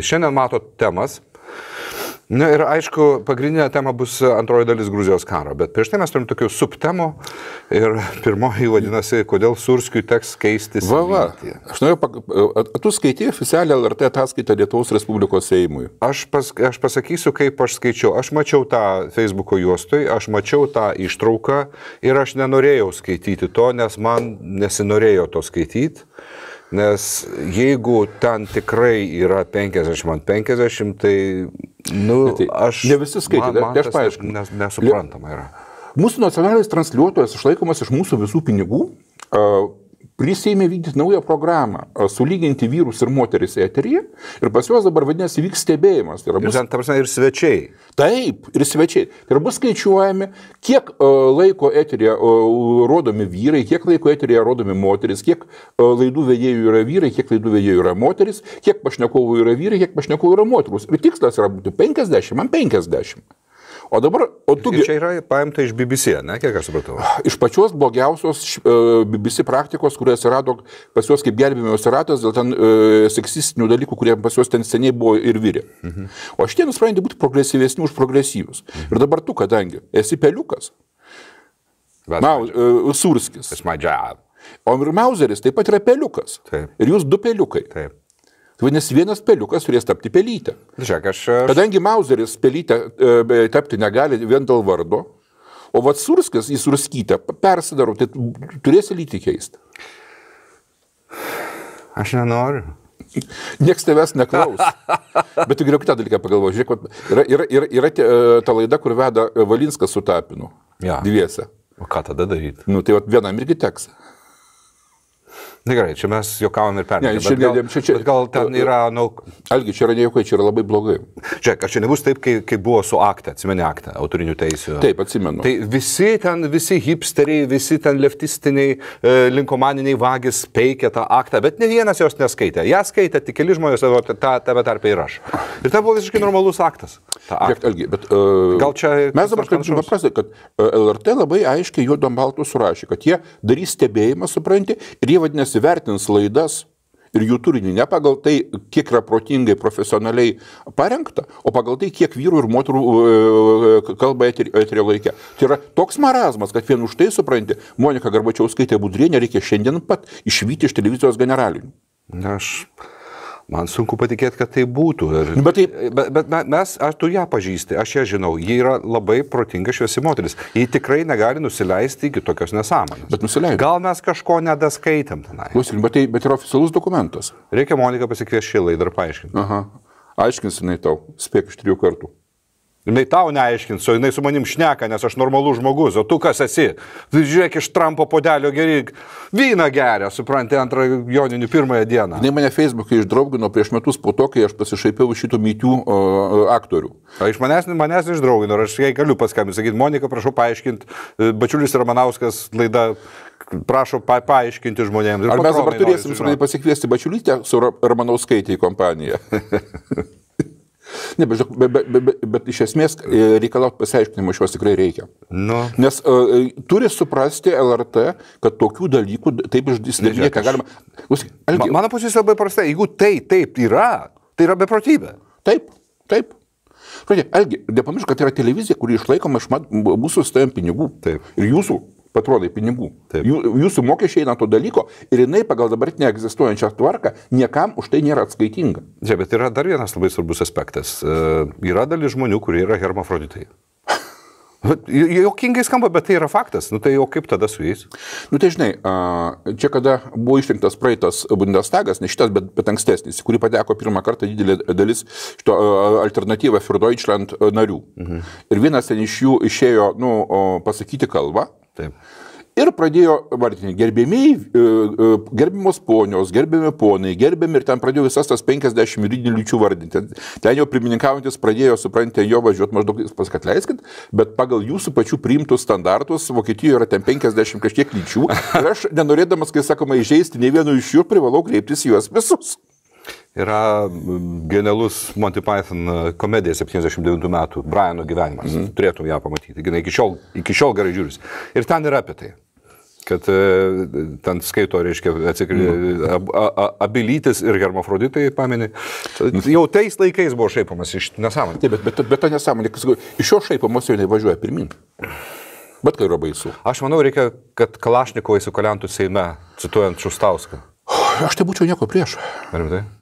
Šiandien matot temas. Na ir aišku, pagrindinė tema bus antroji dalis Gruzijos karo, bet prieš tai mes turim tokių subtemų ir pirmoji vadinasi, kodėl Surskiui teks keistis. Aš noriu, tu skaitai oficialią LRT ataskaitą Lietuvos Respublikos Seimui. Aš pasakysiu, kaip aš skaičiau. Aš mačiau tą Facebooko juostoj, aš mačiau tą ištrauką ir aš nenorėjau skaityti to, nes man nesinorėjo to skaityti. Nes jeigu ten tikrai yra 50/50, tai, aš... Ne visi skaitė, aš paaiškinu. Nesuprantama yra. Mūsų nacionalinis transliuotojas išlaikomas iš mūsų visų pinigų, prisėmė vykdyti naują programą, sulyginti vyrus ir moteris eteryje, ir pas juos dabar vadinasi vyks stebėjimas. Tai bus... Ir ten, ir svečiai. Taip, ir svečiai. Tai bus skaičiuojami, kiek laiko eteryje rodomi vyrai, kiek laiko eteryje rodomi moteris, kiek laidų vedėjų yra vyrai, kiek laidų vedėjų yra moteris, kiek pašnekovų yra vyrai, kiek pašnekovų yra moterus. Ir tikslas yra būti 50/50. O dabar... Čia yra paimta iš BBC, ne? Kiek aš supratau? Iš pačios blogiausios BBC praktikos, kurie atsirado pas juos kaip gelbėjimosi ratas dėl ten seksistinių dalykų, kurie pas juos ten seniai buvo ir vyrė. O šitie nusprendė būti progresyvesni už progresyvius. Ir dabar tu, kadangi esi peliukas, Surskis, o ir Mauzeris taip pat yra peliukas. Taip. Ir jūs du peliukai. Taip. Vadinasi, vienas peliukas turės tapti pelytę. Kadangi Mauzeris pelytę tapti negali vien dėl vardo, o vat Surskis į Surskytę persidaro, tai turėsi lytį keisti. Aš nenoriu. Niekas tavęs neklaus. Bet tu geriau kitą dalyką pagalvoji. Žiūrėk, yra ta laida, kur veda Valinskas su Tapinu. Dviese. O ką tada daryti? Tai vat vienam irgi teks. Na gerai, čia mes juokavom ir permėgėm, bet gal ten yra, Algi, čia yra nejuokai, čia yra labai blogai. Žiūrėk, čia nebus taip, kai buvo su aktą, atsimeni aktą, autorinių teisių. Taip, atsimenu. Tai visi hipsteriai, visi ten leftistiniai, linkomaniniai vagis peikė tą aktą, bet ne vienas jos neskaitė. Ją skaitė tik keli žmonės, tave tarpe ir aš. Ir tai buvo visiškai normalus aktas. Žiūrėk, Algi, bet gal čia... Mes dabar kalbame paprastai, kad LRT labai aiškiai juodom baltų surašė, kad jie darys stebėjimą, supranti, ir jie vadinasi vertins laidas ir jų turinį ne pagal tai, kiek yra protingai, profesionaliai parengta, o pagal tai, kiek vyrų ir moterų kalba eterio laikė. Tai yra toks marazmas, kad vien už tai, supranti, Monika Garbačiauskaitė Budrienė reikia šiandien pat išvyti iš televizijos generalinių. Man sunku patikėti, kad tai būtų. Bet tu ją pažįsti, aš ją žinau. Ji yra labai protinga, šviesi moteris. Ji tikrai negali nusileisti iki tokios nesąmonės. Bet nusileisti. Gal mes kažko nedaskaitėm tenai. Bet yra oficialus dokumentas. Reikia Moniką pasikviesti šį laidą ir paaiškinti. Aha. Aiškins jinai tau. Spėk iš 3 kartų. Jinai tau neaiškins, o jinai su manim šneka, nes aš normalus žmogus, o tu kas esi? Žiūrėk, iš Trumpo puodelio geri vyną geria, supranti, antrą joninių pirmąją dieną. Jinai mane Facebook'e išdraugino prieš metus po to, kai aš pasišaipiau šitų mytių aktorių. O iš manęs išdraugino, ir aš jai galiu paskambinti, sakyti, Monika, prašau paaiškinti, Bačiulis Ramanauskas laida, prašau paaiškinti žmonėms. Ar mes dabar turėsim pasikviesti Bačiulytę su Ramanauskaitė į kompaniją? Ne, bet iš esmės reikalauti pasiaiškinimo šios tikrai reikia. Nes turi suprasti LRT, kad tokių dalykų taip išdėlieka galima. Mano pozicija labai prasta. Jeigu taip yra, tai yra beprotybė. Taip. Algi, nepamiršk, kad tai yra televizija, kuri išlaikoma iš mūsų stojam pinigų. Ir jūsų patronai pinigų. Jūsų mokesčiai eina to dalyko ir jinai pagal dabartinę egzistuojančią tvarką niekam už tai nėra atskaitinga. Bet yra dar vienas labai svarbus aspektas. Yra dalis žmonių, kurie yra hermafroditai. Jokingai skamba, bet tai yra faktas. Tai o kaip tada su jais? Tai žinai, čia kada buvo išrinktas praeitas Bundestagas, ne šitas, bet ankstesnis, kurį pateko pirmą kartą didelė dalis šito alternatyva für Deutschland narių. Ir vienas ten iš jų išėjo, pasakyti kalbą. Taip. Ir pradėjo vardinti gerbėmiai, gerbiamos ponios, gerbiami ponai, gerbiami ir ten pradėjo visas tas 50 juridinių lyčių vardinti. Ten jau pirmininkaujantis pradėjo, supranti, jo važiuoti maždaug, pasakyti, atleiskit, bet pagal jūsų pačių priimtus standartus Vokietijoje yra ten 50 kažkiek lyčių. Ir aš nenorėdamas, kai sakoma, įžeisti nei vieno iš jų, privalau kreiptis į juos visus. Yra genialus Monty Python komedija 79 metų, Briano gyvenimas. Turėtum ją pamatyti. Iki šiol gerai žiūris. Ir ten yra apie tai. kad ten skaito, reiškia, abilitis ir hermafroditai, pameni. Jau tais laikais buvo šaipamas iš nesąmonė. Taip, bet ta nesąmonė, iš jo šaipamos jau nevažiuoja pirmin. Bet tai yra baisu. Aš manau, reikia, kad Kalašnikovai sukalentų Seime, cituojant Šustauską. Aš tai būčiau nieko prieš. Ar tai?